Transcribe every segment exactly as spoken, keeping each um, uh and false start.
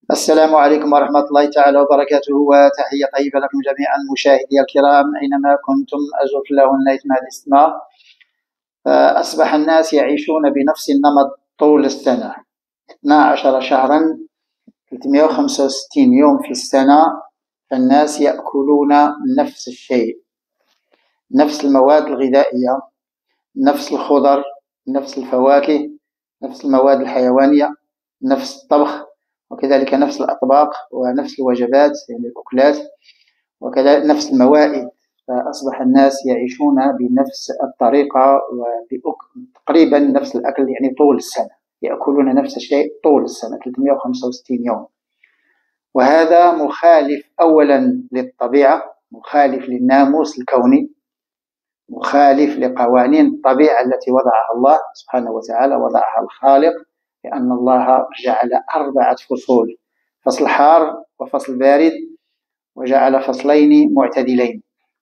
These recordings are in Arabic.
السلام عليكم ورحمة الله تعالى وبركاته، وتحية طيبة لكم جميعا مشاهدي الكرام أينما كنتم، أرجو في الله ونيتم الاستماع. فأصبح الناس يعيشون بنفس النمط طول السنة، اثنا عشر شهرا، ثلاثمئة وخمسة وستين يوم في السنة، فالناس يأكلون نفس الشيء، نفس المواد الغذائية، نفس الخضر، نفس الفواكه، نفس المواد الحيوانية، نفس الطبخ، وكذلك نفس الأطباق ونفس الوجبات يعني الأكلات، وكذلك نفس الموائد. فأصبح الناس يعيشون بنفس الطريقة وتقريبا نفس الأكل، يعني طول السنة يأكلون نفس الشيء طول السنة ثلاثمئة وخمسة وستين يوم. وهذا مخالف أولا للطبيعة، مخالف للناموس الكوني، مخالف لقوانين الطبيعة التي وضعها الله سبحانه وتعالى، وضعها الخالق، لأن الله جعل أربعة فصول: فصل حار وفصل بارد، وجعل فصلين معتدلين،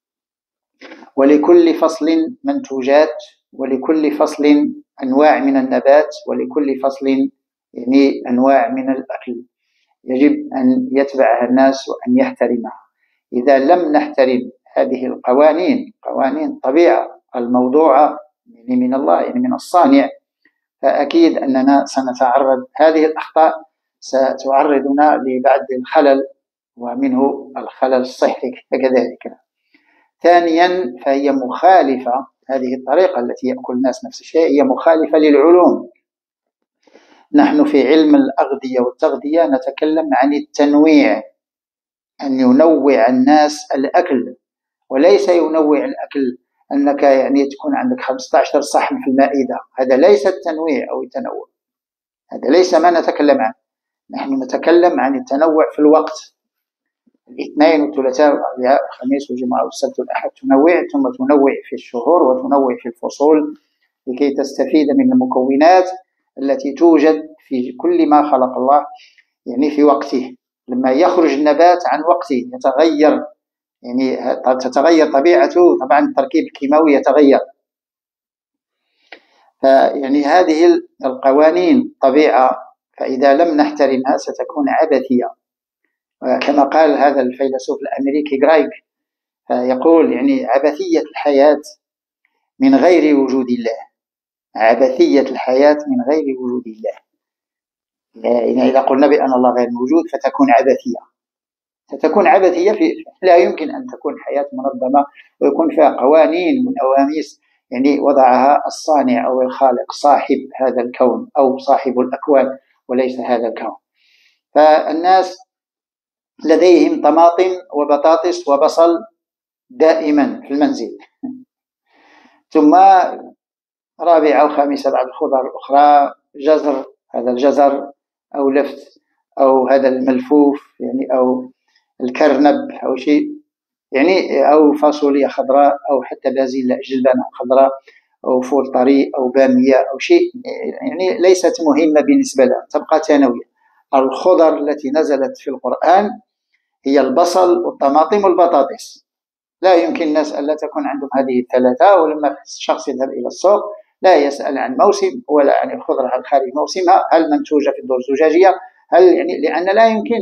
ولكل فصل منتوجات، ولكل فصل أنواع من النبات، ولكل فصل يعني أنواع من الأكل يجب أن يتبعها الناس وأن يحترمها. إذا لم نحترم هذه القوانين، قوانين الطبيعة الموضوعة يعني من الله، يعني من الصانع، فأكيد أننا سنتعرض، هذه الأخطاء ستعرضنا لبعض الخلل، ومنه الخلل الصحي كذلك. ثانيا، فهي مخالفة، هذه الطريقة التي يأكل الناس نفس الشيء هي مخالفة للعلوم. نحن في علم الأغذية والتغذية نتكلم عن التنويع، أن ينوع الناس الأكل، وليس ينوع الأكل أنك يعني تكون عندك خمسة عشر صحن في المائدة. هذا ليس التنويع أو التنوع، هذا ليس ما نتكلم عنه. نحن نتكلم عن التنوع في الوقت، الاثنين والثلاثاء والأربعاء والخميس والجمعة والسبت والأحد تنوع، ثم تنوع في الشهور وتنوع في الفصول لكي تستفيد من المكونات التي توجد في كل ما خلق الله يعني في وقته. لما يخرج النبات عن وقته يتغير، يعني تتغير طبيعته، طبعا التركيب الكيماوي يتغير. فيعني هذه القوانين طبيعة، فإذا لم نحترمها ستكون عبثية. كما قال هذا الفيلسوف الأمريكي غرايغ، يقول يعني عبثية الحياة من غير وجود الله، عبثية الحياة من غير وجود الله. يعني إذا قلنا بأن الله غير موجود فتكون عبثية، ستكون عبثية في لا يمكن أن تكون حياة منظمة ويكون فيها قوانين ونواميس يعني وضعها الصانع أو الخالق، صاحب هذا الكون أو صاحب الأكوان، وليس هذا الكون. فالناس لديهم طماطم وبطاطس وبصل دائما في المنزل، ثم رابعة وخامسة بعض الخضر الأخرى، جزر، هذا الجزر أو لفت أو هذا الملفوف يعني أو الكرنب أو شيء يعني، أو فاصوليا خضراء، أو حتى بازيل جلبانة خضراء، أو فول طري أو بامية أو شيء، يعني ليست مهمة بالنسبة لها، تبقى ثانوية. الخضر التي نزلت في القرآن هي البصل والطماطم والبطاطس. لا يمكن الناس ألا تكون عندهم هذه الثلاثة، ولما الشخص يذهب إلى السوق لا يسأل عن موسم ولا عن الخضرة هل خارج موسمها، هل منتوجة في الدور الزجاجية، هل يعني، لأن لا يمكن.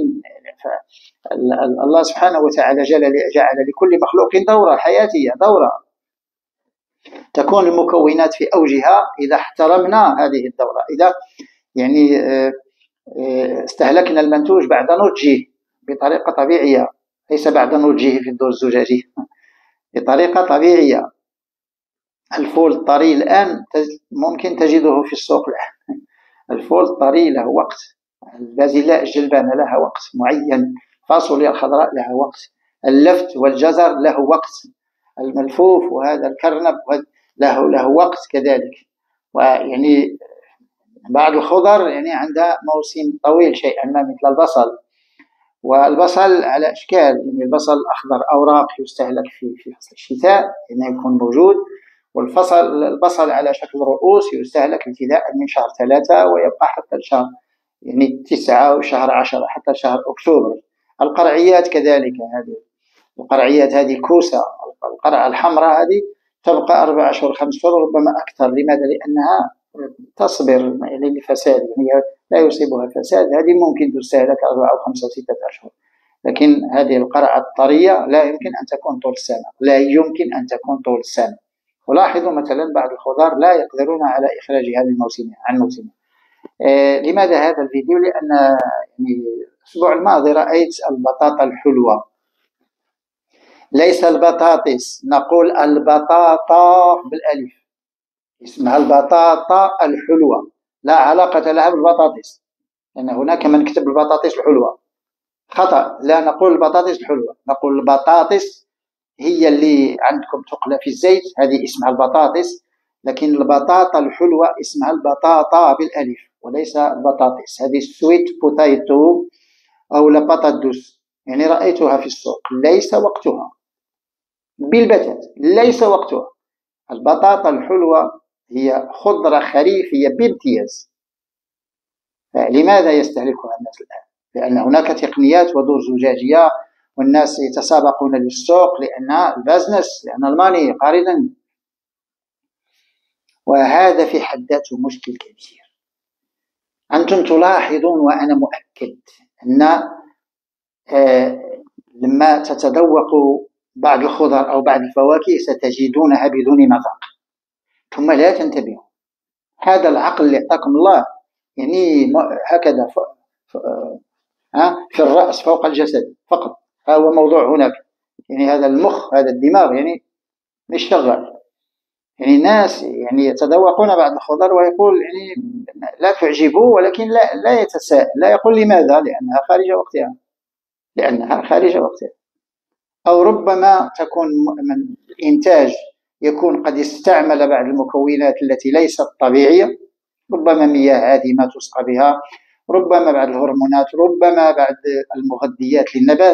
الله سبحانه وتعالى جعل لكل مخلوق دورة حياتية، دورة تكون المكونات في أوجها إذا احترمنا هذه الدورة، إذا يعني استهلكنا المنتوج بعد نضجه بطريقة طبيعية، ليس بعد نضجه في الدور الزجاجي، بطريقة طبيعية. الفول الطري الآن ممكن تجده في السوق الآن، الفول الطري له وقت، البازلاء الجلبانة لها وقت معين، فاصوليا الخضراء لها وقت، اللفت والجزر له وقت، الملفوف وهذا الكرنب له له وقت كذلك. ويعني بعض الخضر يعني عندها موسم طويل شيئا ما، مثل البصل، والبصل على أشكال، يعني البصل الأخضر أوراق يستهلك في في فصل الشتاء يعني يكون موجود، والفصل البصل على شكل رؤوس يستهلك ابتداء من شهر ثلاثة ويبقى حتى شهر يعني تسعة وشهر عشرة حتى شهر أكتوبر. القرعيات كذلك، هذه القرعيات هذه الكوسة، القرعة الحمراء هذه تبقى أربع أشهر خمس شهور ربما أكثر. لماذا؟ لأنها تصبر يعني لفساد، يعني لا يصيبها فساد، هذه ممكن تستهلك أربعة أو خمسة وستة أشهر. لكن هذه القرعة الطرية لا يمكن أن تكون طول السنة، لا يمكن أن تكون طول السنة. ولاحظوا مثلا بعض الخضار لا يقدرون على إخراجها من موسمها عن موسمها. آه لماذا هذا الفيديو؟ لأن يعني الأسبوع الماضي رأيت البطاطا الحلوة، ليس البطاطس، نقول البطاطا بالألف، اسمها البطاطا الحلوة، لا علاقة لها بالبطاطس، لأن هناك من كتب البطاطس الحلوة، خطأ، لا نقول البطاطس الحلوة، نقول البطاطس هي اللي عندكم تقلى في الزيت، هذه اسمها البطاطس، لكن البطاطا الحلوة اسمها البطاطا بالألف وليس البطاطس. هذه سويت بوتايتو أو لبطادوس، يعني رأيتها في السوق، ليس وقتها بالبتات، ليس وقتها. البطاطا الحلوة هي خضرة خريفية بامتياز. فلماذا يستهلكها الناس الآن؟ لأن هناك تقنيات ودور زجاجية والناس يتسابقون للسوق، لأن البزنس، لأن الماني قارضا، وهذا في حد ذاته مشكل كبير. أنتم تلاحظون وأنا مؤكد أن آه لما تتذوقوا بعض الخضر أو بعض الفواكه ستجدونها بدون مذاق، ثم لا تنتبهوا. هذا العقل اللي أعطاكم الله يعني هكذا في الرأس فوق الجسد فقط، هو موضوع هناك، يعني هذا المخ، هذا الدماغ يعني مش شغال. يعني الناس يعني يتذوقون بعض الخضر ويقول يعني لا تعجبه، ولكن لا لا يتساءل، لا يقول لماذا، لأنها خارج وقتها، لأنها خارج وقتها. أو ربما تكون من الإنتاج يكون قد استعمل بعض المكونات التي ليست طبيعية، ربما مياه عادمة تسقى بها، ربما بعض الهرمونات، ربما بعض المغذيات للنبات،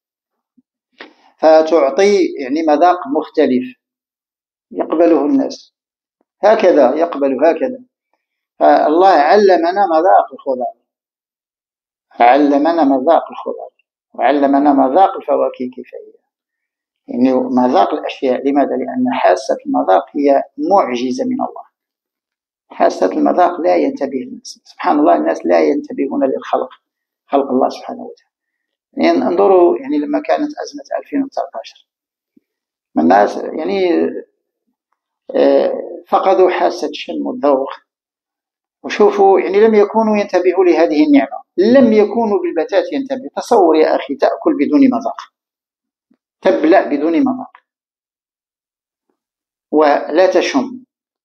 فتعطي يعني مذاق مختلف يقبله الناس، هكذا يقبل هكذا. فالله علمنا مذاق الخضر، علمنا مذاق الخضر، وعلمنا مذاق الفواكه كيف هي، يعني مذاق الأشياء. لماذا؟ لأن حاسة المذاق هي معجزة من الله. حاسة المذاق لا ينتبه الناس، سبحان الله، الناس لا ينتبهون للخلق، خلق الله سبحانه وتعالى. يعني انظروا يعني لما كانت أزمة ألفين وتسعة عشر الناس يعني فقدوا حاسة الشم والذوق، وشوفوا يعني لم يكونوا ينتبهوا لهذه النعمة، لم يكونوا بالبتات ينتبهوا. تصور يا أخي تأكل بدون مذاق، تبلع بدون مذاق ولا تشم،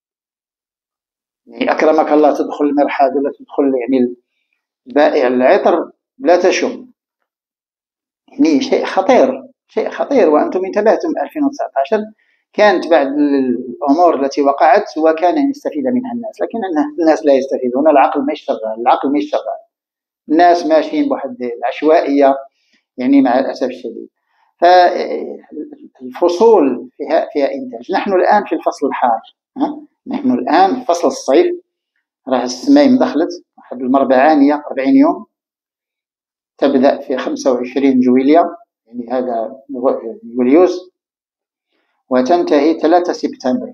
يعني أكرمك الله تدخل المرحاض ولا تدخل يعني بائع العطر لا تشم، يعني شيء خطير، شيء خطير. وأنتم انتبهتم ألفين وتسعة عشر كانت بعض الأمور التي وقعت وكان يستفيد منها الناس، لكن الناس لا يستفيدون، العقل مش شغال، العقل مش شغال، الناس ماشيين بواحد العشوائية يعني مع الأسف الشديد. فالفصول فيها فيها إنتاج. نحن الآن في الفصل الحار، نحن الآن في فصل الصيف، راه السمايم دخلت واحد المربعانية أربعين يوم، تبدأ في خمسة وعشرين جويلية يعني هذا يوليوز، وتنتهي ثلاثة سبتمبر،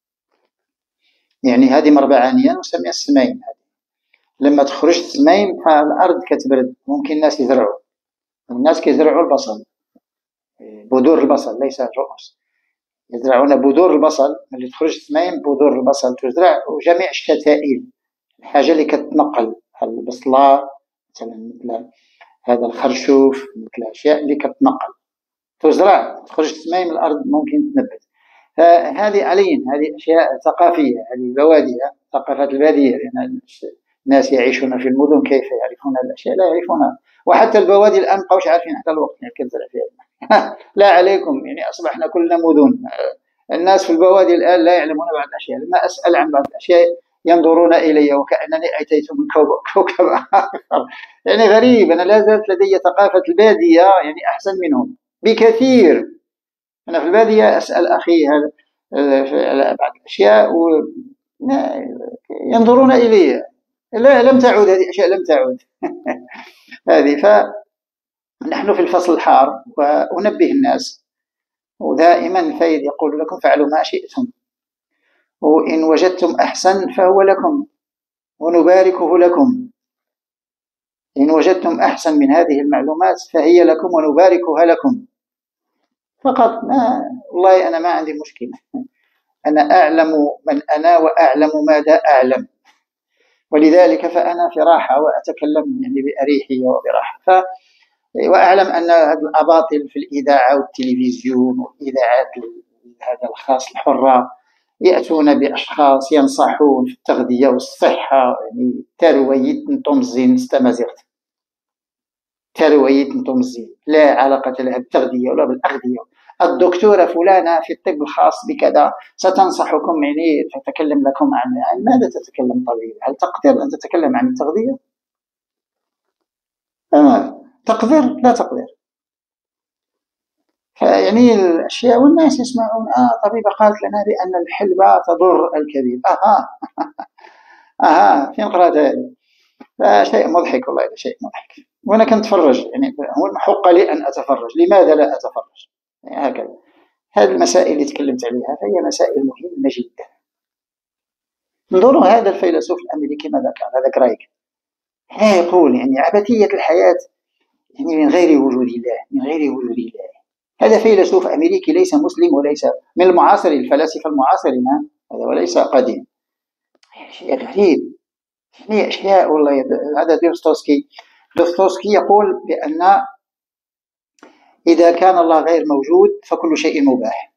يعني هذه مربعانية نسميها السمايم. لما تخرج السمايم فالأرض كتبرد، ممكن الناس يزرعوا، الناس كيزرعوا البصل، بذور البصل ليس الرؤوس، يزرعون بذور البصل. ملي تخرج السمايم بذور البصل تزرع، وجميع الشتائل، الحاجة اللي كتنقل، البصلة مثلا مثل هذا الخرشوف، مثل الأشياء اللي كتنقل تزرع، تخرج السمايم الأرض ممكن تنبت. فهذه علينا، هذه أشياء ثقافية، هذه البوادية، ثقافات البادية، لأن الناس يعيشون في المدن كيف يعرفون الأشياء؟ لا يعرفونها. وحتى البوادي الآن مابقاوش عارفين حتى الوقت اللي كتزرع فيها. لا عليكم، يعني أصبحنا كلنا مدن. الناس في البوادي الآن لا يعلمون بعض الأشياء، لما أسأل عن بعض الأشياء ينظرون إلي وكأنني أتيت من كوكب آخر. يعني غريب، أنا لا زالت لدي ثقافة البادية يعني أحسن منهم بكثير. أنا في البادية أسأل أخي على بعض الأشياء وينظرون إلي، لا لم تعود هذه الأشياء، لم تعود. هذه. فنحن في الفصل الحار، وأنبه الناس، ودائما الفايد يقول لكم فعلوا ما شئتم، وإن وجدتم أحسن فهو لكم ونباركه لكم، إن وجدتم أحسن من هذه المعلومات فهي لكم ونباركها لكم فقط. ما والله أنا ما عندي مشكلة، أنا أعلم من أنا وأعلم ماذا أعلم، ولذلك فأنا في راحة وأتكلم يعني بأريحية وبراحة. ف وأعلم أن هذا الأباطل في الإذاعة والتلفزيون والإذاعات هذا الخاص الحرة يأتون بأشخاص ينصحون في التغذية والصحة، يعني ترويت نتوم الزين استمازغت ترويت نتوم الزين لا علاقة لها بالتغذية ولا بالأغذية. الدكتورة فلانة في الطب الخاص بكذا ستنصحكم، يعني تتكلم لكم عن, عن ماذا تتكلم طبيب؟ هل تقدر أن تتكلم عن التغذية؟ آه. تقدر؟ لا تقدر. فيعني الأشياء والناس يسمعون آه طبيبة قالت لنا بأن الحلبة تضر الكبد. أها أها فين قرأت هذه؟ فشيء مضحك والله، شيء مضحك. وأنا كنت أتفرج، يعني حق لي أن أتفرج، لماذا لا أتفرج؟ يعني هكذا. هذه المسائل اللي تكلمت عليها فهي مسائل مهمة جدا. انظروا هذا الفيلسوف الأمريكي ماذا قال، هذا جرايك، يقول يعني عبثية الحياة يعني من غير وجود الله، من غير وجود الله. هذا فيلسوف أمريكي ليس مسلم وليس من المعاصر الفلاسفة المعاصرين، هذا وليس قديم. شيء غريب، يعني أشياء والله. هذا دوستويفسكي دوستويفسكي يقول بأن إذا كان الله غير موجود فكل شيء مباح.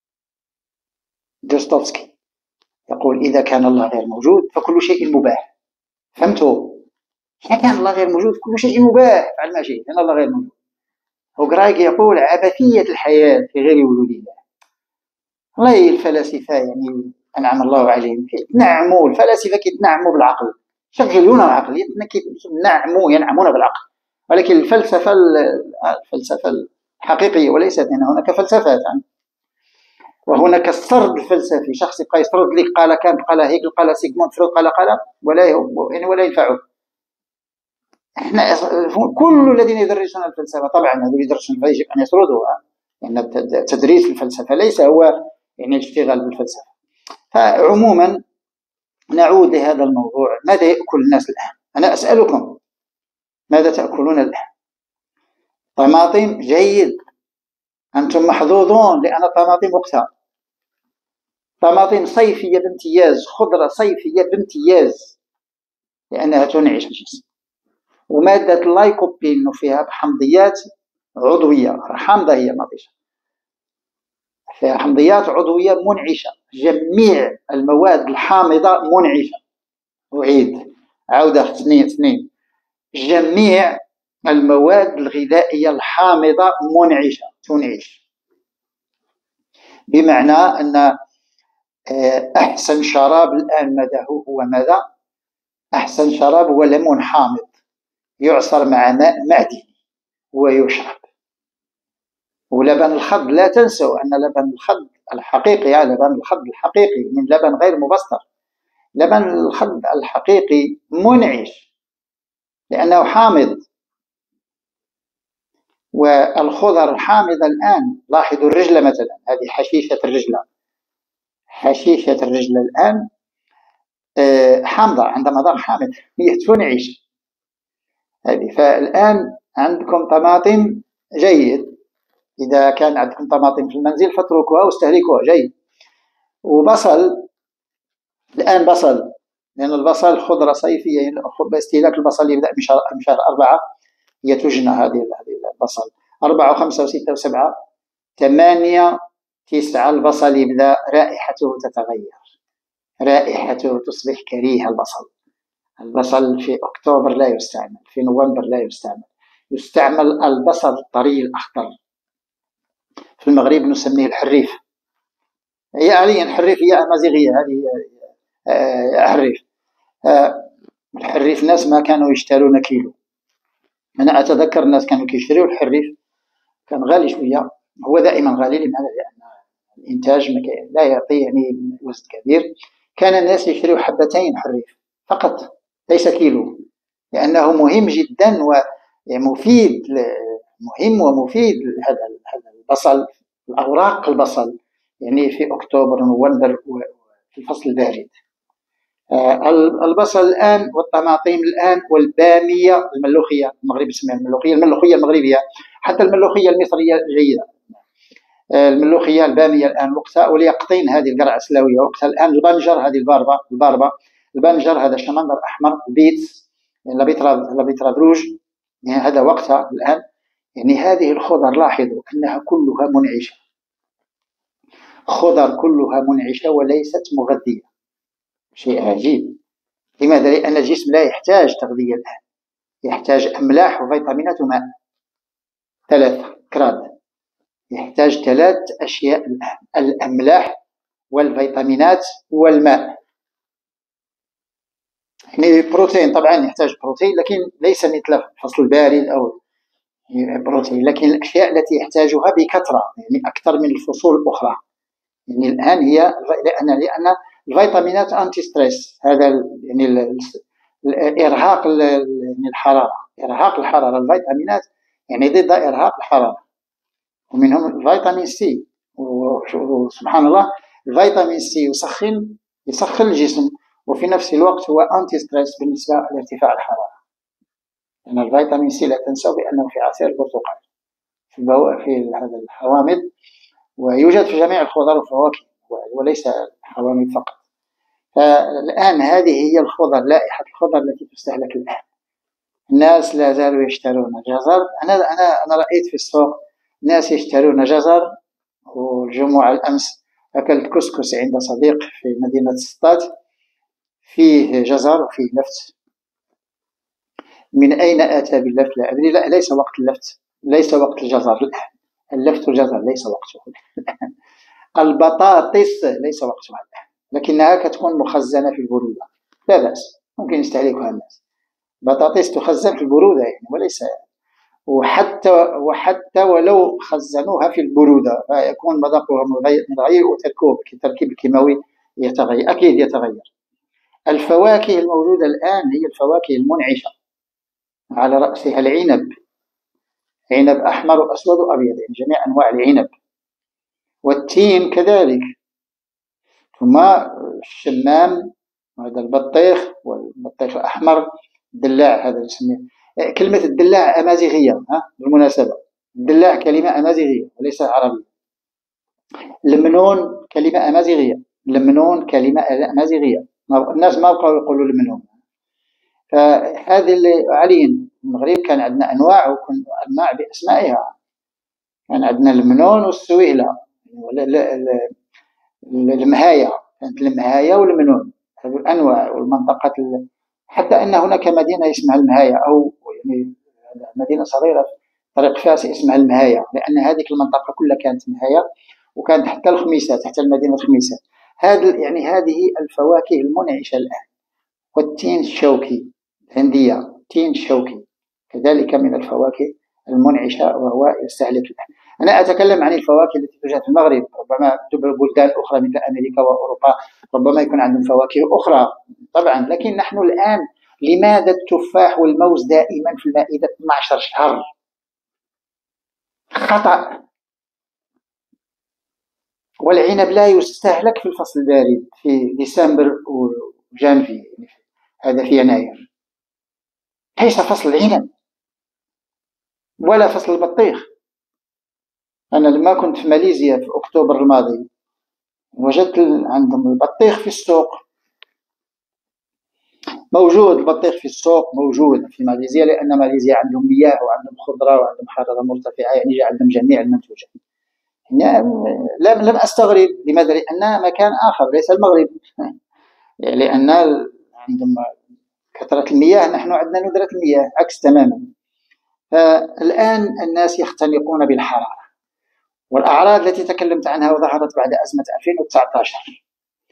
دوستويفسكي يقول إذا كان الله غير موجود فكل شيء مباح. فهمتوا؟ إذا كان الله غير موجود كل شيء مباح، فعل ما شئت لأن الله غير موجود. وغرايك يقول عبثية الحياة في غير وجود الله. والله الفلاسفة يعني أنعم الله عليهم يتنعموا، الفلاسفة كيتنعموا بالعقل، يشغلون العقل، يتنعموا ينعمون بالعقل. ولكن الفلسفة الفلسفة الحقيقية وليست هنا، هناك فلسفات يعني. وهناك السرد الفلسفي، شخص يبقى يسرد لك قال كانت قال هيجل قال سيغموند فرويد قال قال ولا يعني ولا ينفعه. احنا كل الذين يدرسون الفلسفة طبعا هذول يدرسون فيجب أن يسردوها، لأن يعني تدريس الفلسفة ليس هو يعني الاشتغال بالفلسفة. فعموما نعود لهذا الموضوع، ماذا يأكل الناس الآن؟ أنا أسألكم ماذا تأكلون الآن؟ طماطم جيد، أنتم محظوظون لأن الطماطم وقتها طماطم صيفية بامتياز، خضرة صيفية بامتياز لأنها تنعش الجسم. ومادة اللايكوبين وفيها حمضيات عضوية، حامضة هي ناضجة، فيها حمضيات عضوية منعشة. جميع المواد الحامضة منعشة. أعيد عودة اثنين اثنين جميع المواد الغذائية الحامضة منعشة تنعش، بمعنى أن أحسن شراب الآن ماذا هو؟ هو ماذا؟ أحسن شراب هو ليمون حامض يعصر مع ماء معدني ويشرب. ولبن الخض لا تنسوا أن لبن الخض الحقيقي، لبن الخض الحقيقي من لبن غير مبستر، لبن الخض الحقيقي منعش لأنه حامض. والخضر حامضة الآن، لاحظوا الرجلة مثلا، هذه حشيشة الرجلة، حشيشة الرجلة الآن حامضة، عندها مذاق حامض، هي تنعش هذه. فالآن عندكم طماطم جيد، إذا كان عندكم طماطم في المنزل فاتركوها واستهلكوها جيد. وبصل الآن بصل، لأن البصل خضرة صيفية، استهلاك البصل يبدأ من شهر من شهر أربعة، هي تجنى هذه البصل أربعة وخمسة وستة وسبعة ثمانية تسعة البصل يبدأ رائحته تتغير، رائحته تصبح كريهة. البصل البصل في أكتوبر لا يستعمل، في نوفمبر لا يستعمل، يستعمل البصل الطري الأخضر، في المغرب نسميه الحريف. هي عليا الحريف هي أمازيغية، هذه حريف. الحريف الناس ما كانوا يشترون كيلو، أنا أتذكر الناس كانوا كيشتريوا الحريف كان غالي شوية، هو دائما غالي. لماذا؟ لأن الإنتاج لا يعطي يعني وزن كبير. كان الناس يشتريوا حبتين حريف فقط ليس كيلو، لأنه مهم جدا ومفيد، مهم ومفيد. هذا هذا البصل، الأوراق البصل يعني في أكتوبر ونوفمبر في الفصل البارد. البصل الآن والطماطم الآن والبامية الملوخية، المغرب يسميها الملوخية، الملوخية المغربية، حتى الملوخية المصرية جيدة. الملوخية البامية الآن وقتها، واليقطين هذه القرعة السلاوية وقتها الآن. البنجر هذه الباربة الباربة البنجر هذا شمندر أحمر، البيتس لابيتراف لابيتراف روج، يعني هذا وقتها الآن. يعني هذه الخضر لاحظوا أنها كلها منعشة، خضر كلها منعشة وليست مغذية، شيء عجيب. لماذا؟ لأن الجسم لا يحتاج تغذية الآن، يحتاج أملاح وفيتامينات وماء، ثلاث كراد، يحتاج ثلاث أشياء الآن: الأملاح والفيتامينات والماء. يعني بروتين طبعا يحتاج بروتين، لكن ليس مثل الفصل البارد أو بروتين، لكن الأشياء التي يحتاجها بكثرة، يعني أكثر من الفصول الأخرى. يعني الآن هي لأن لأن الفيتامينات أنتي ستريس، هذا يعني الإرهاق الحرارة، إرهاق الحرارة. الفيتامينات يعني ضد إرهاق الحرارة، ومنهم الفيتامين سي. وسبحان الله الفيتامين سي يسخن يسخن الجسم، وفي نفس الوقت هو أنتي ستريس بالنسبة لارتفاع الحرارة. لأن الفيتامين سي لا تنسوا بأنه في عصير البرتقال، في في هذا الحوامض، ويوجد في جميع الخضار والفواكه وليس الحوامض فقط. فالآن هذه هي الخضر، لائحة الخضر التي تستهلك الآن. الناس لا زالوا يشترون جزر. أنا أنا أنا رأيت في السوق ناس يشترون جزر. والجمعة الأمس أكلت كسكس عند صديق في مدينة سطات، فيه جزر وفيه لفت. من أين أتى باللفت لا أدري. لا، ليس وقت اللفت، ليس وقت الجزر الآن. اللفت والجزر ليس وقته الآن. البطاطس ليس وقتها الآن، لكنها كتكون مخزنة في البرودة، لا بأس، ممكن يستهلكها الناس. بطاطس تخزن في البرودة يعني، وليس وحتى وحتى ولو خزنوها في البرودة فيكون مذاقها متغير، وتركيب التركيب الكيماوي يتغير، أكيد يتغير. الفواكه الموجودة الآن هي الفواكه المنعشة، على رأسها العنب، عنب أحمر وأسود وأبيض، يعني جميع أنواع العنب، والتين كذلك، ثم الشمام، هذا البطيخ والبطيخ الأحمر، الدلاع هذا يسميه. كلمة الدلاع أمازيغية ها بالمناسبة، الدلاع كلمة أمازيغية وليس عربية. المنون كلمة أمازيغية، المنون كلمة أمازيغية، الناس ما بقوا يقولوا المنون. فهذه اللي علين المغرب كان عندنا أنواع، وكن أنواع بأسمائها. كان عندنا المنون والسويلة، المهاية، كانت المهاية والمنون، هذه الأنواع والمنطقة. حتى أن هناك مدينة اسمها المهاية، أو يعني مدينة صغيرة في طريق فاس اسمها المهاية، لأن هذه المنطقة كلها كانت مهاية، وكانت حتى الخميسات، حتى المدينة الخميسات. هذه يعني هذه الفواكه المنعشة الآن. والتين الشوكي الهندية، تين شوكي كذلك من الفواكه المنعشة وهو يستهلك الآن. أنا أتكلم عن الفواكه التي توجد في المغرب، ربما بلدان أخرى مثل أمريكا وأوروبا ربما يكون عندهم فواكه أخرى طبعا، لكن نحن الآن لماذا التفاح والموز دائما في المائدة اثني عشر شهر؟ خطأ. والعنب لا يستهلك في الفصل البارد في ديسمبر وجانفي، هذا في يناير، ليس فصل العنب ولا فصل البطيخ. أنا لما كنت في ماليزيا في أكتوبر الماضي وجدت عندهم البطيخ في السوق موجود، البطيخ في السوق موجود في ماليزيا، لأن ماليزيا عندهم مياه وعندهم خضرة وعندهم حرارة مرتفعة، يعني جاء عندهم جميع المنتوجات. يعني لم لم أستغرب. لماذا؟ لأن مكان آخر ليس المغرب، لأن عندهم كثرة المياه، نحن عندنا ندرة المياه عكس تماما. فالآن الناس يختنقون بالحرارة، والأعراض التي تكلمت عنها وظهرت بعد أزمة ألفين وتسعة عشر.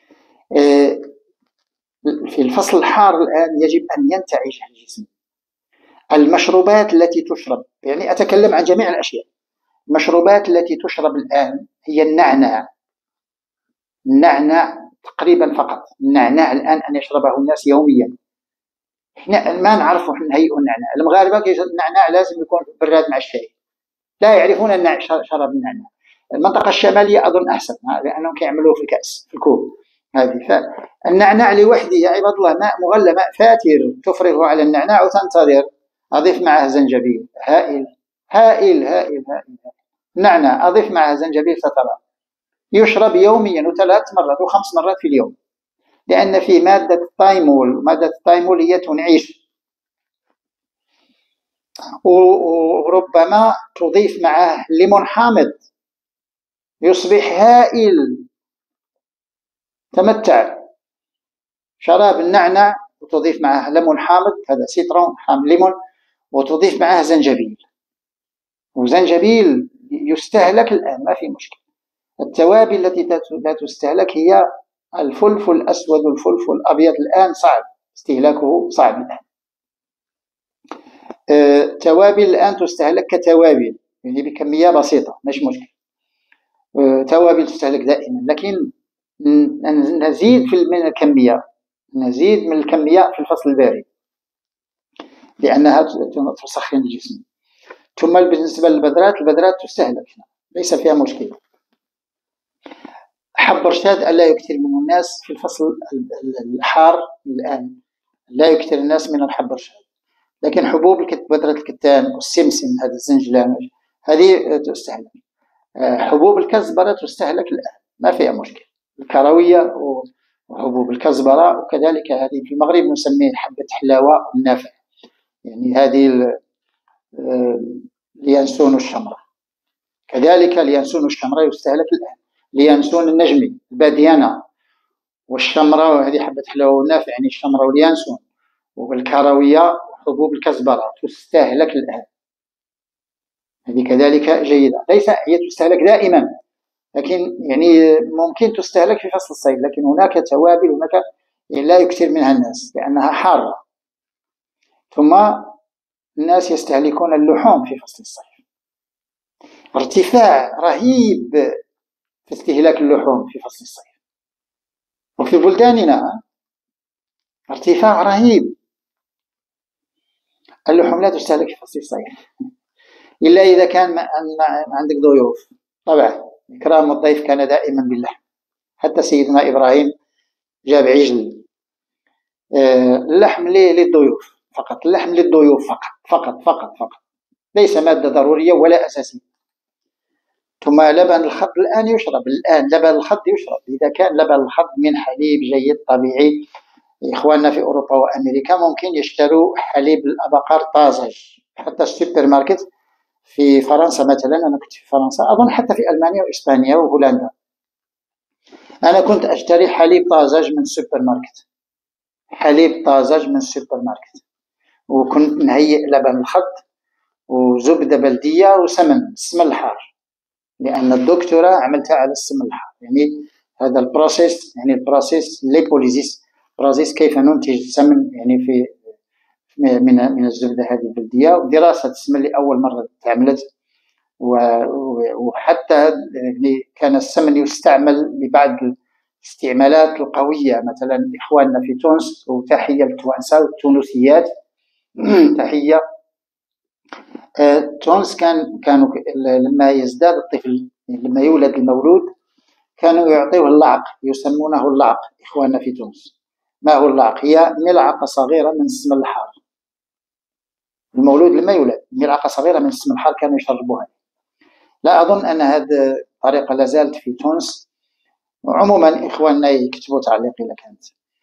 في الفصل الحار الآن يجب أن ينتعش الجسم. المشروبات التي تشرب، يعني أتكلم عن جميع الأشياء، المشروبات التي تشرب الآن هي النعناع. النعناع تقريبا فقط، النعناع الآن أن يشربه الناس يوميا. احنا ما نعرفوا نهيئوا النعناع. المغاربة النعناع لازم يكون براد مع الشاي، لا يعرفون شرب النعناع. المنطقة الشمالية أظن أحسن، لأنهم كيعملوه في الكأس في الكوب، هذه. فالنعناع لوحده يا عباد الله ماء مغلى، ماء فاتر، تفرغه على النعناع وتنتظر. أضيف معه زنجبيل، هائل هائل هائل هائل. نعناع أضيف معه زنجبيل سترى. يشرب يوميا وثلاث مرات وخمس مرات في اليوم، لأن فيه مادة التايمول. مادة التايمول هي تنعش. وربما تضيف معه ليمون حامض، يصبح هائل. تمتع. شراب النعناع وتضيف معه ليمون حامض، هذا سيترون حامض ليمون، وتضيف معه زنجبيل. وزنجبيل يستهلك الآن ما في مشكل. التوابل التي لا تستهلك هي الفلفل الأسود والفلفل الأبيض، الآن صعب استهلاكه، صعب الآن. أه توابل الآن تستهلك كتوابل، يعني بكمية بسيطة مش مشكل. أه توابل تستهلك دائما، لكن نزيد في من الكمية، نزيد من الكمية في الفصل البارد لأنها تسخن الجسم. ثم بالنسبة للبذرات، البذرات تستهلك ليس فيها مشكلة. حب رشاد ألا يكثر منه الناس في الفصل الحار الآن، لا يكثر الناس من الحب رشاد، لكن حبوب بذرة الكتان والسمسم، هذا الزنجلان، هذه تستهلك. حبوب الكزبرة تستهلك الآن ما فيها مشكل. الكروية وحبوب الكزبرة، وكذلك هذه في المغرب نسميه حبة حلاوة النافع، يعني هذه اليانسون الشمرة. كذلك اليانسون الشمرة يستهلك الآن. اليانسون النجمي، الباديانة والشمرة، وهذه حبة حلاوة النافع، يعني الشمرة واليانسون والكروية وحبوب الكزبرة تستهلك الآن. هذه كذلك جيدة. ليس هي تستهلك دائما، لكن يعني ممكن تستهلك في فصل الصيف، لكن هناك توابل هناك لا يكثر منها الناس لأنها حارة. ثم الناس يستهلكون اللحوم في فصل الصيف. ارتفاع رهيب في استهلاك اللحوم في فصل الصيف، وفي بلداننا ارتفاع رهيب. اللحوم لا تستهلك في فصل الصيف إلا إذا كان عندك ضيوف. طبعا إكرام الضيف كان دائما باللحم، حتى سيدنا إبراهيم جاب عجل. اللحم للضيوف فقط، اللحم للضيوف فقط فقط فقط فقط، ليس مادة ضرورية ولا أساسية. ثم لبن الخض الآن يشرب، الآن لبن الخض يشرب إذا كان لبن الخض من حليب جيد طبيعي. إخواننا في أوروبا وأمريكا ممكن يشتروا حليب الأبقار طازج، حتى السوبر ماركت في فرنسا مثلا، أنا كنت في فرنسا، أظن حتى في ألمانيا وإسبانيا وهولندا، أنا كنت أشتري حليب طازج من السوبر ماركت، حليب طازج من السوبر ماركت، وكنت نهيئ لبن الخض وزبدة بلدية وسمن السمن الحار، لأن الدكتوراه عملتها على السمن الحار. يعني هذا البروسيس، يعني البروسيس ليبوليزيس، بروسيس كيف ننتج السمن يعني في من من الزبدة هذه البلدية. ودراسة السمن لأول مرة تعملت، وحتى يعني كان السمن يستعمل لبعض الاستعمالات القوية، مثلا إخواننا في تونس، وتحية للتوانسة والتونسيات تحية. تونس كان كانوا لما يزداد الطفل، لما يولد المولود، كانوا يعطيوه اللعق، يسمونه اللعق إخواننا في تونس. ما هو اللعق؟ هي ملعقة صغيرة من السمن الحار. المولود لما يولد ملعقة صغيرة من السمن الحار كانوا يشربوها. لا أظن أن هذه الطريقة لازالت في تونس. وعموما إخواننا يكتبوا تعليق إذا كانت.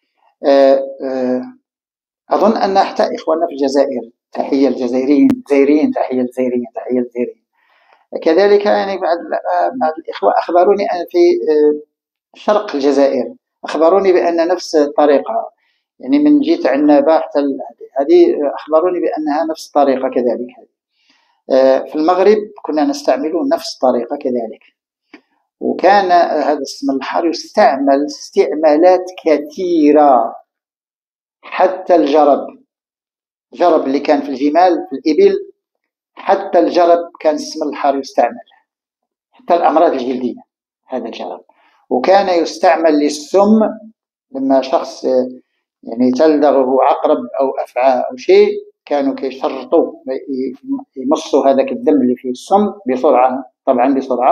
أظن أن حتى إخواننا في الجزائر، تحية الجزائريين، الجزائريين تحية الجزائريين، تحية الجزائريين كذلك. يعني بعض بعض الإخوة أخبروني أن في شرق الجزائر أخبروني بأن نفس الطريقة، يعني من جيت عنابة حتى هذه أخبروني بأنها نفس الطريقة كذلك. في المغرب كنا نستعمل نفس الطريقة كذلك. وكان هذا السمن الحار يستعمل استعمالات كثيرة، حتى الجرب، الجرب اللي كان في الجمال في الإبل، حتى الجرب كان السمن الحار يستعمل، حتى الأمراض الجلدية هذا الجرب. وكان يستعمل للسم، لما شخص يعني تلدغه عقرب أو أفعى أو شيء، كانوا كيشرطوا يمصوا هذاك الدم اللي فيه السم بسرعة، طبعا بسرعة،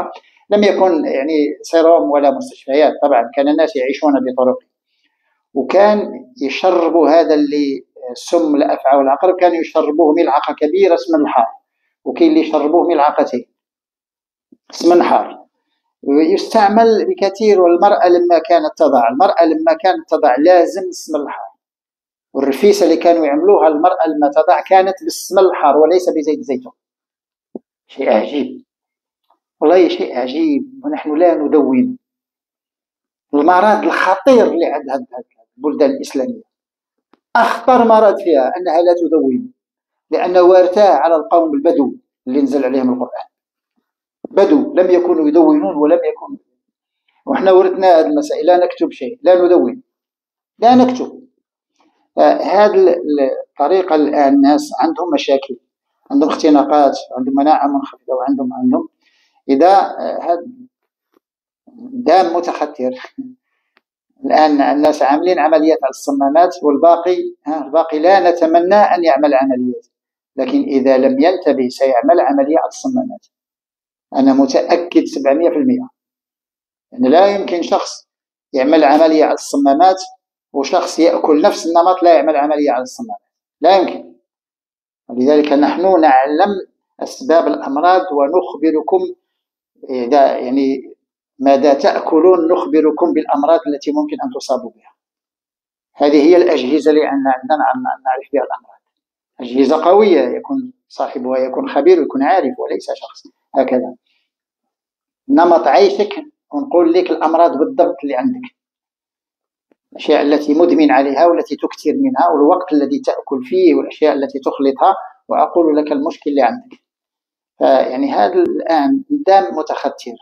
لم يكن يعني سيروم ولا مستشفيات، طبعا كان الناس يعيشون بطرق، وكان يشربوا هذا اللي سم الأفعى والعقرب كانوا يشربوه ملعقة كبيرة اسم الحار، وكاين اللي يشربوه ملعقتين اسم الحار. ويستعمل بكثير. والمرأة لما كانت تضع المرأة لما كانت تضع لازم اسم الحار، والرفيسة اللي كانوا يعملوها المرأة لما تضع كانت بالسم الحار وليس بزيت زيتون. شيء عجيب والله، شيء عجيب. ونحن لا ندون. المرض الخطير اللي عند هذه البلدان الإسلامية أخطر مرض فيها أنها لا تدون، لأنه وارثاه على القوم البدو اللي نزل عليهم القرآن. بدو لم يكونوا يدونون ولم يكونوا، وإحنا ورثنا هذه المسائل، لا نكتب شيء، لا ندون، لا نكتب. هذه الطريقة الآن الناس عندهم مشاكل، عندهم اختناقات، عندهم مناعة منخفضة، وعندهم عندهم إذا هذا دام متخثر. الآن الناس عاملين عمليات على الصمامات، والباقي ها الباقي لا نتمنى أن يعمل عمليات، لكن إذا لم ينتبه سيعمل عملية على الصمامات. أنا متأكد سبعمئة بالمئة. يعني لا يمكن شخص يعمل عملية على الصمامات وشخص يأكل نفس النمط لا يعمل عملية على الصمامات، لا يمكن. ولذلك نحن نعلم أسباب الأمراض ونخبركم إذا يعني ماذا تأكلون، نخبركم بالأمراض التي ممكن أن تصابوا بها. هذه هي الأجهزة اللي عندنا نعرف بها الأمراض، أجهزة قوية يكون صاحبها يكون خبير ويكون عارف، وليس شخص هكذا نمط عيشك ونقول لك الأمراض بالضبط اللي عندك، الأشياء التي مدمن عليها والتي تكثر منها، والوقت الذي تأكل فيه، والأشياء التي تخلطها، وأقول لك المشكل اللي عندك. فيعني هذا الآن دام متخثر،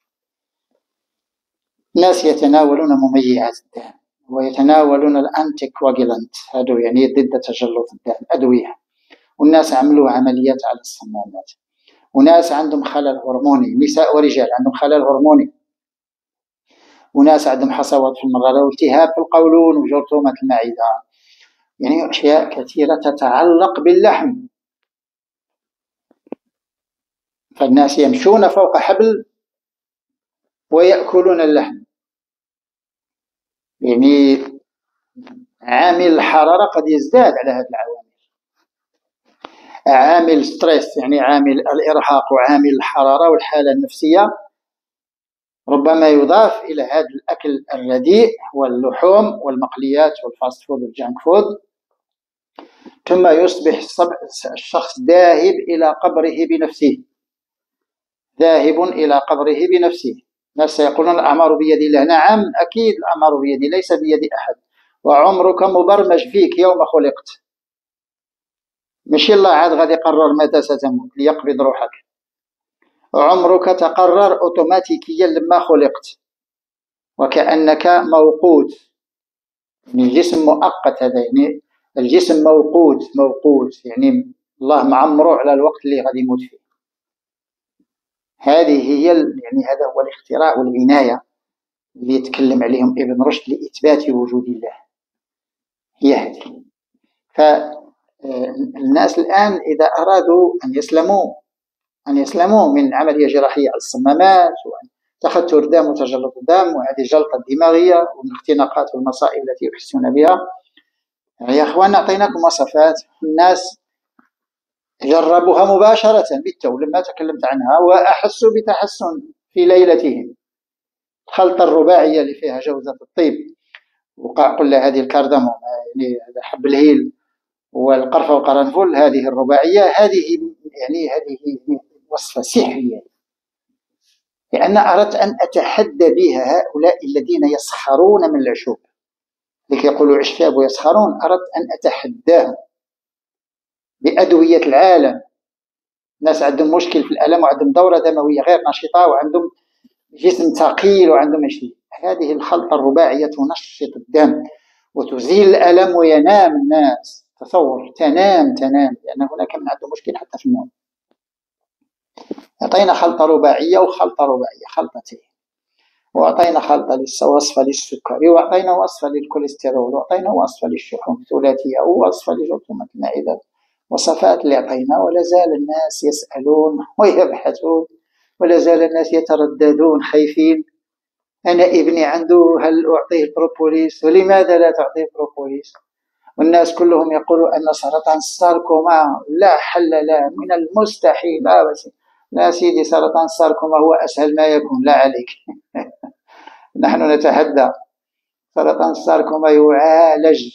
ناس يتناولون مميعات الدم ويتناولون الأنتي كواجيلانت، هذا يعني ضد تجلط الدم، أدوية، والناس عملوا عمليات على الصمامات، وناس عندهم خلل هرموني، نساء ورجال عندهم خلل هرموني، وناس عندهم حصوات في المرارة والتهاب في القولون وجرثومة المعدة، يعني أشياء كثيرة تتعلق باللحم. فالناس يمشون فوق حبل ويأكلون اللحم. يعني عامل الحرارة قد يزداد على هذه العوامل، عامل ستريس يعني عامل الإرهاق وعامل الحرارة والحالة النفسية ربما يضاف إلى هذا الأكل الرديء واللحوم والمقليات والفاست فود والجانك فود، ثم يصبح الشخص ذاهب إلى قبره بنفسه، ذاهب إلى قبره بنفسه. الناس يقولون الأعمار بيد الله، نعم أكيد الأعمار بيدي، ليس بيد أحد، وعمرك مبرمج فيك يوم خلقت، مش الله عاد غادي يقرر متى ستموت ليقبض روحك، عمرك تقرر أوتوماتيكيا لما خلقت، وكأنك موقوت، يعني الجسم مؤقت، هذا يعني الجسم موقوت موقوت يعني الله معمره على الوقت اللي غادي يموت فيه. هذه هي يعني هذا هو الاختراع والعناية اللي يتكلم عليهم ابن رشد لإثبات وجود الله، هي هذه. فالناس الآن إذا أرادوا أن يسلموا أن يسلموا من عملية جراحية على الصمامات وأن تخثر الدم وتجلط الدم وهذه الجلطة الدماغية والاختناقات والمصائب التي يحسون بها، يا أخوان أعطيناكم وصفات، الناس جربوها مباشرة بالتو لما تكلمت عنها وأحسوا بتحسن في ليلتهم. الخلطة الرباعية اللي فيها جوزة الطيب وقلنا هذه الكارداموم، يعني حب الهيل والقرفة والقرنفل، هذه الرباعية هذه يعني هذه وصفة سحرية، لأن أردت أن أتحدى بها هؤلاء الذين يسخرون من العشوب، لكي يقولوا عشاب ويسخرون، أردت أن أتحداهم بأدوية العالم. الناس عندهم مشكل في الألم وعندهم دورة دموية غير نشطة وعندهم جسم ثقيل وعندهم شيء، هذه الخلطة الرباعية تنشط الدم وتزيل الألم وينام الناس، تصور تنام تنام لأن هناك من عنده مشكل حتى في النوم. أعطينا خلطة رباعية وخلطة رباعية خلطتين، وأعطينا خلطة وصفة للسكري، وأعطينا وصفة للكوليسترول، وأعطينا وصفة للشحوم الثلاثية، ووصفة لجرثومة المعدة، وصفات اللي أعطينا، ولا زال الناس يسألون ويبحثون ولا زال الناس يترددون خايفين. أنا ابني عنده، هل أعطيه بروبوليس ولماذا لا تعطيه بروبوليس؟ والناس كلهم يقولوا أن سرطان الساركوما لا حل له، من المستحيل. لا بس لا سيدي، سرطان الساركوما هو أسهل ما يكون، لا عليك. نحن نتحدى. سرطان الساركوما يعالج.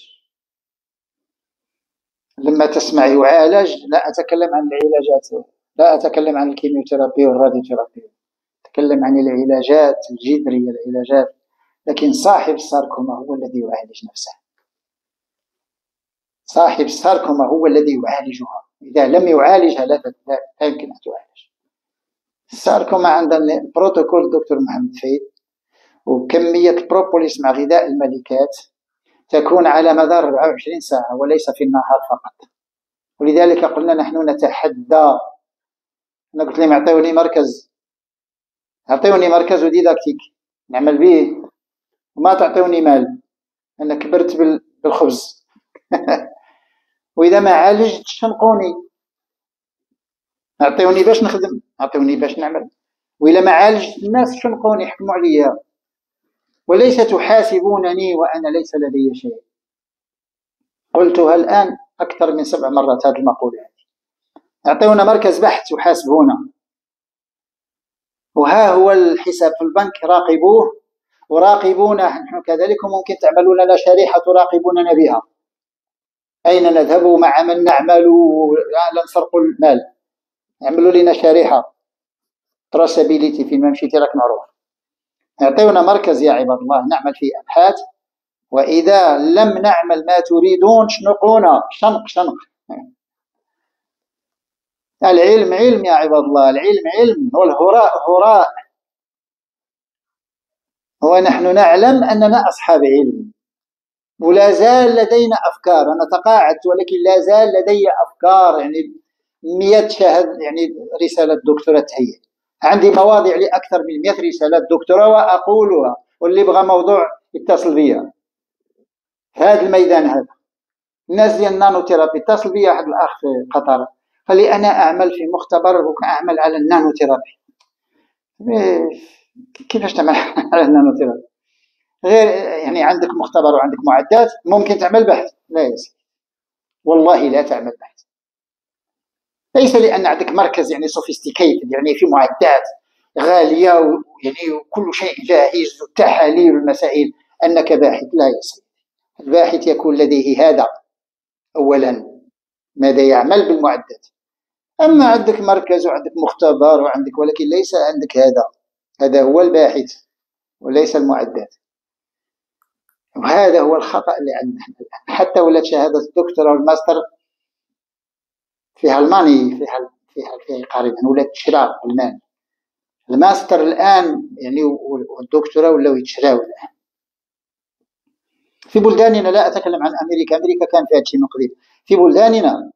لما تسمع يعالج، لا أتكلم عن العلاجات، لا أتكلم عن الكيميوثيرابي والراديوثيرابي، أتكلم عن العلاجات الجذرية، العلاجات. لكن صاحب الساركوما هو الذي يعالج نفسه. صاحب الساركوما هو الذي يعالجها، إذا لم يعالجها لا يمكن أن تعالج. الساركوما عندنا بروتوكول دكتور محمد فايد، وكمية البروبوليس مع غذاء الملكات تكون على مدار أربعة وعشرين ساعة وليس في النهار فقط. ولذلك قلنا نحن نتحدى. أنا قلت لهم اعطوني مركز، اعطوني مركز وديداكتيك نعمل به، وما تعطوني مال، أنا كبرت بالخبز. وإذا ما عالجت شنقوني، اعطوني باش نخدم، اعطوني باش نعمل. وإلا ما عالجت الناس شنقوني، يحكموا عليا، وليس تحاسبونني وأنا ليس لدي شيء. قلتها الآن أكثر من سبع مرات هذه المقولة. اعطونا مركز بحث وحاسبونا، وها هو الحساب في البنك، راقبوه وراقبونا نحن كذلك، وممكن تعملوا لنا شريحة تراقبوننا بها. أين نذهب مع من نعمل، لا نسرقوا المال، يعملوا لنا شريحة تراسابيليتي، فيما مشيتي راك معروف. اعطونا مركز يا عباد الله نعمل فيه أبحاث، وإذا لم نعمل ما تريدون شنقونا، شنق شنق. العلم علم يا عباد الله، العلم علم، والهراء هراء. ونحن نعلم أننا أصحاب علم، ولا زال لدينا أفكار. أنا تقاعدت ولكن لا زال لدي أفكار، يعني مئة شهد، يعني رسالة دكتوراه تهيئ. عندي مواضيع لأكثر من مئة رسالة دكتوراه وأقولها، واللي بغى موضوع يتصل بيا في هذا الميدان. هذا الناس ديال النانو ثيرابي، اتصل بيا واحد الأخ في قطر قال لي أنا أعمل في مختبر وأعمل على النانو ثيرابي. كيفاش تعمل على النانو ثيرابي؟ غير يعني عندك مختبر وعندك معدات ممكن تعمل بحث؟ لا يا سيدي، والله لا تعمل بحث. ليس لأن عندك مركز يعني سوفيستيكيتد، يعني في معدات غالية ويعني وكل شيء جاهز والتحاليل والمسائل أنك باحث. لا يا سيدي، الباحث يكون لديه هذا أولا، ماذا يعمل بالمعدات. أما عندك مركز وعندك مختبر وعندك، ولكن ليس عندك هذا، هذا هو الباحث وليس المعدات. وهذا هو الخطأ اللي عندنا حتى ولات شهادة الدكتوراه والماستر فيها الماني، فيها فيها فيها قريبا ولات تشرى بالمال. الماستر الآن يعني والدكتوراه ولاو يتشراو الآن في بلداننا. لا أتكلم عن أمريكا، أمريكا كان فيها شيء من قبيل. في بلداننا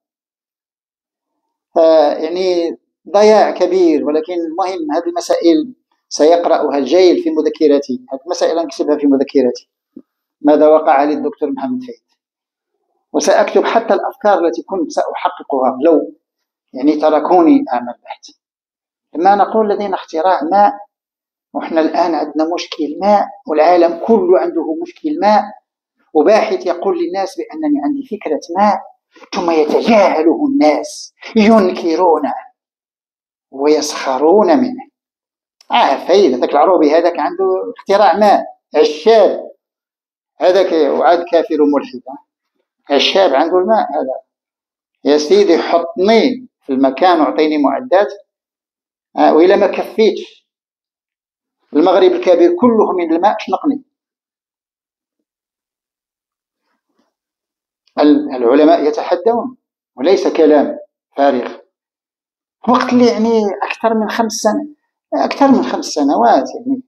يعني ضياع كبير. ولكن المهم هذه المسائل سيقرأها الجيل في مذكرتي، هذه المسائل أنكتبها في مذكرتي، ماذا وقع للدكتور محمد فايد. وسأكتب حتى الأفكار التي كنت سأحققها لو يعني تركوني أعمل بحث. لما نقول لدينا اختراع ماء، وإحنا الآن عندنا مشكل ماء، والعالم كله عنده مشكل ماء، وباحث يقول للناس بأنني عندي فكرة ماء، ثم يتجاهله الناس، ينكرونه ويسخرون منه. آه فايد هذاك العروبي هذاك عنده اختراع ماء، عشاب هذاك وعاد كافر ملحد. الشاب عنده الماء هذا يا سيدي، حطني في المكان واعطيني معدات. آه وإلا ما كفيتش المغرب الكبير كله من الماء شنقني. العلماء يتحدون وليس كلام فارغ. وقت اللي يعني أكثر من خمس سنة أكثر من خمس سنوات يعني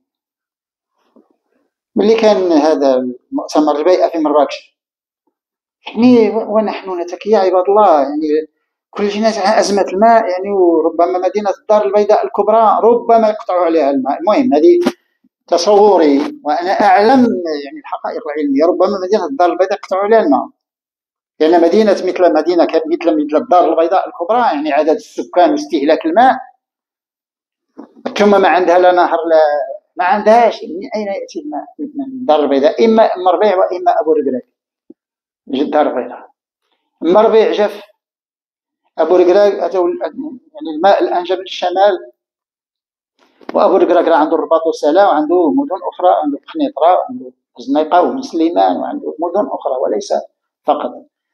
ملي كان هذا مؤتمر البيئة في مراكش، يعني ونحن نتكي يا عباد الله، يعني كل جينا أزمة الماء يعني، وربما مدينة الدار البيضاء الكبرى ربما يقطعوا عليها الماء. المهم هذه تصوري، وأنا أعلم يعني الحقائق العلمية، ربما مدينة الدار البيضاء يقطعوا عليها الماء، لأن مدينة مثل مدينة مثل مثل الدار البيضاء الكبرى يعني عدد السكان واستهلاك الماء ثم ما عندها لا نهر لا ما عندهاش. من أين يأتي الماء من الدار البيضاء؟ إما أم ربيع وإما أبو رقراق. الدار البيضاء أما ربيع جف، أبو رقراق أتوا يعني الماء الأنجب للشمال، وأبو رقراق راه عنده الرباط والسلا وعنده مدن أخرى، عنده قنيطرة وعنده زنيقة وبن سليمان وعنده مدن أخرى وليس فقط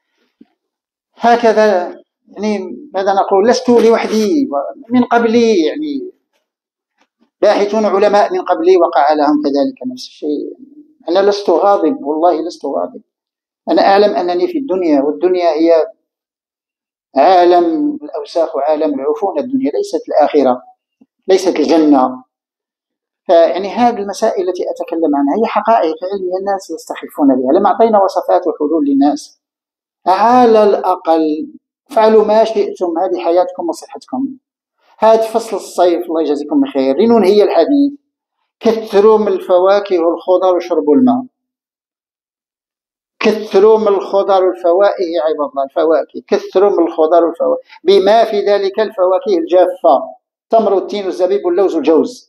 هكذا. يعني ماذا نقول؟ لست لوحدي، من قبلي يعني باحثون علماء من قبلي وقع لهم كذلك نفس الشيء. أنا لست غاضب، والله لست غاضب. أنا أعلم أنني في الدنيا، والدنيا هي عالم الأوساخ وعالم العفون. الدنيا ليست الآخرة، ليست الجنة. فيعني هذه المسائل التي أتكلم عنها هي حقائق علمية الناس يستخفون بها. لما أعطينا وصفات وحلول للناس، على الأقل فعلوا ما شئتم، هذه حياتكم وصحتكم. هذا فصل الصيف الله يجازيكم بخير. لننهي الحديث، كثروا من الفواكه والخضر وشربوا الماء. كثروا من الخضر والفواكه يا عباد الله، الفواكه كثروا من الخضر والفواكه بما في ذلك الفواكه الجافة، التمر والتين والزبيب واللوز والجوز.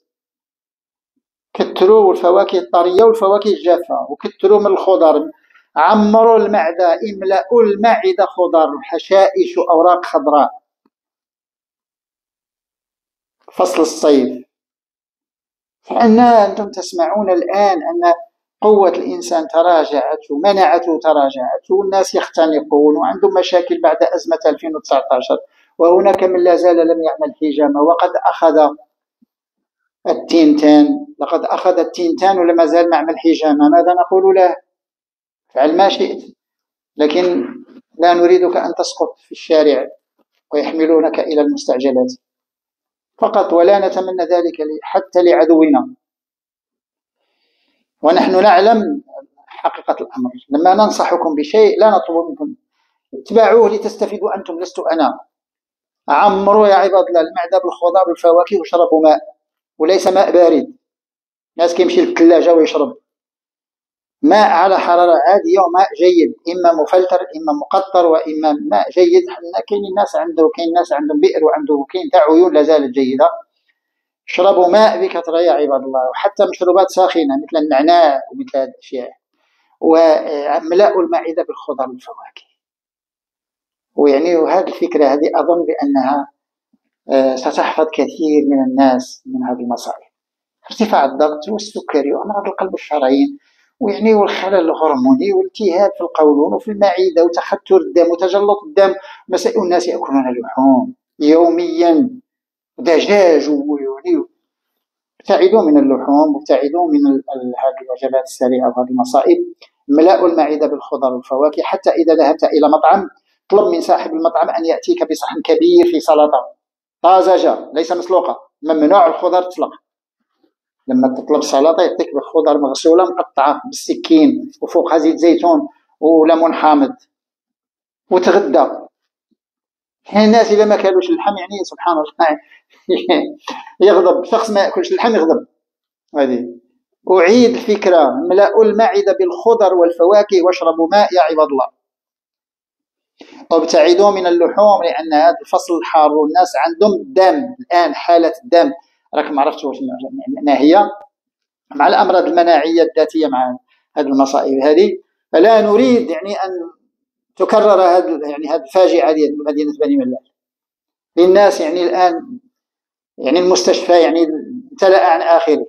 كثروا الفواكه الطرية والفواكه الجافة، وكثروا من الخضر. عمروا المعدة، املأوا المعدة خضر، حشائش أوراق خضراء. فصل الصيف. فأن أنتم تسمعون الآن أن قوة الإنسان تراجعت ومنعته تراجعت، والناس يختنقون وعندهم مشاكل بعد أزمة ألفين وتسعة عشر، وهناك من لا زال لم يعمل حجامة وقد أخذ التينتان، لقد أخذ التينتان ولما زال ما عمل حجامة. ماذا نقول له؟ فعل ما شئت، لكن لا نريدك أن تسقط في الشارع ويحملونك إلى المستعجلات فقط، ولا نتمنى ذلك حتى لعدونا. ونحن نعلم حقيقة الأمر. لما ننصحكم بشيء لا نطلب منكم اتبعوه لتستفيدوا أنتم، لست أنا. عمروا يا عباد الله المعدة بالخضار والفواكه وشربوا ماء، وليس ماء بارد. الناس كيمشي للثلاجة ويشرب ماء على حرارة عادية، وماء جيد، إما مفلتر إما مقطر وإما ماء جيد. كاين الناس عنده كاين الناس عندهم بئر وعنده كاين تاع عيون لا زالت جيدة. اشربوا ماء بكثرة يا عباد الله، وحتى مشروبات ساخنة مثل النعناع ومثل هذه الأشياء. وملأوا المعدة بالخضر والفواكه. ويعني وهذه الفكرة هذه أظن بأنها ستحفظ كثير من الناس من هذه المصائب، ارتفاع الضغط والسكري وأمراض القلب والشرايين، ويعني والخلل الهرموني والالتهاب في القولون وفي المعدة وتخثر الدم وتجلط الدم. مسائل الناس يأكلون اللحوم يوميا، دجاج، ويعني ابتعدوا من اللحوم وابتعدوا من هذه الوجبات السريعة وهذه المصائب. ملأوا المعدة بالخضر والفواكه. حتى إذا ذهبت إلى مطعم طلب من صاحب المطعم أن يأتيك بصحن كبير في سلطة طازجة ليس مسلوقة، ممنوع الخضر تطلق. لما تطلب سلطة يعطيك بالخضر مغسولة مقطعة بالسكين وفوقها زيت زيتون وليمون حامض وتغدى. كاين الناس إذا ما كانوش اللحم يعني سبحان الله يغضب. شخص ما يأكلش اللحم يغضب. هذه أعيد الفكرة، ملأوا المعدة بالخضر والفواكه واشربوا ماء يا عباد الله. وابتعدوا من اللحوم لأن هذا الفصل الحار والناس عندهم دم الآن، حالة الدم راكم عرفتوا ما هي، مع الأمراض المناعية الذاتية مع هذه المصائب هذه. فلا نريد يعني أن تكرر هذه يعني هذه الفاجعة ديال مدينة بني ملال للناس. يعني الآن يعني المستشفى يعني امتلأ عن آخره.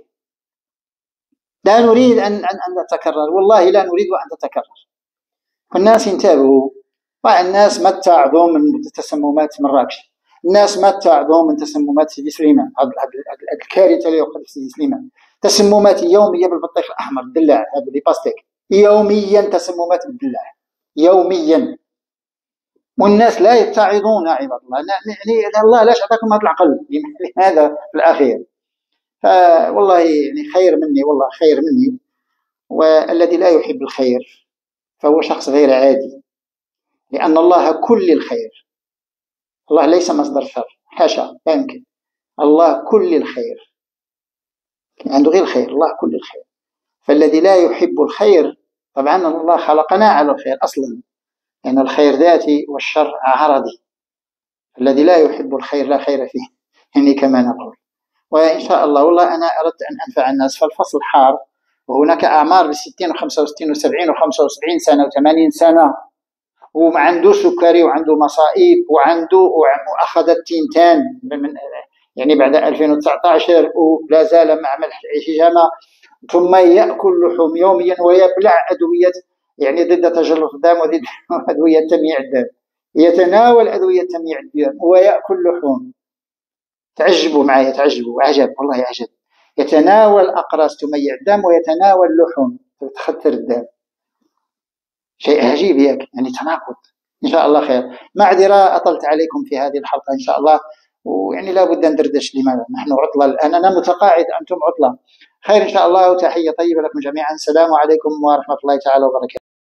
لا نريد أن أن أن تتكرر، والله لا نريد أن تتكرر. الناس انتبهوا. الناس ما تعظوا من تسممات مراكش، الناس ما تعظوا من تسممات سيدي سليمان. هذه الكارثة اللي وقعت في سيدي سليمان، تسممات يومية بالبطيخ الأحمر الدلاع هذا اللي باستيك، يوميا تسممات بالدلاع يوميا، والناس لا يتعظون يا عباد الله. يعني الله لاش عطاكم هذا العقل لهذا في الأخير. فوالله يعني خير مني، والله خير مني. والذي لا يحب الخير فهو شخص غير عادي، لأن الله كل الخير. الله ليس مصدر شر، حاشا، لا يمكن. الله كل الخير، عنده غير الخير، الله كل الخير. فالذي لا يحب الخير، طبعا الله خلقنا على الخير أصلا، لأن الخير ذاتي والشر عرضي. الذي لا يحب الخير لا خير فيه، يعني كما نقول. وإن شاء الله والله أنا أردت أن أنفع الناس، فالفصل حار وهناك أعمار بالستين وخمسة وستين وسبعين وخمسة وسبعين سنة وثمانين سنة وعنده سكري وعنده مصائب وعنده وأخذ التينتان من يعني بعد ألفين وتسعة عشر ولا زال مع ملح الحجامة، ثم يأكل لحوم يوميا ويبلع أدوية يعني ضد تجلط الدم وضد أدوية تمييع الدم، يتناول أدوية تمييع الدم ويأكل لحوم. تعجبوا معي، تعجبوا، عجب والله عجب، يتناول أقراص تميع الدم ويتناول لحوم تخثر الدم، شيء عجيب يعني تناقض. إن شاء الله خير. معذرة أطلت عليكم في هذه الحلقة إن شاء الله، ويعني لا بد أن ندردش. لماذا نحن عطلة الآن؟ أنا متقاعد أنتم عطلة. خير إن شاء الله، وتحية طيبة لكم جميعا. السلام عليكم ورحمة الله تعالى وبركاته.